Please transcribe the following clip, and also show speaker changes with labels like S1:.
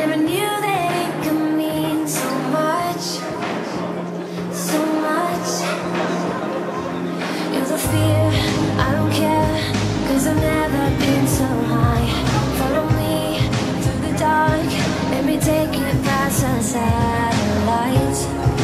S1: never knew that it could mean so much, so much. You're the fear, I don't care, 'cause I've never been so high. Follow me through the dark, let me take you past the satellites.